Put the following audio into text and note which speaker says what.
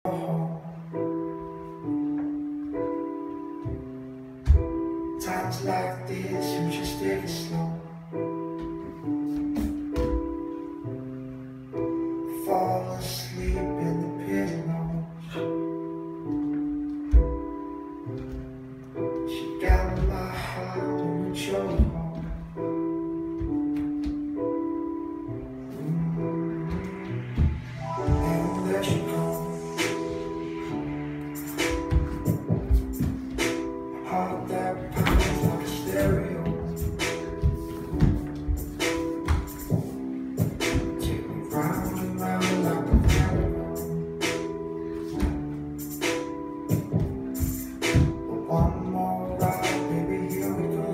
Speaker 1: Times like this, you just take it slow. Fall asleep in the pillows. She got my heart when you chose home. And let you go. Heart that pounds like a stereo. Take me round and round like a merry-go. But one more ride, baby, here we go.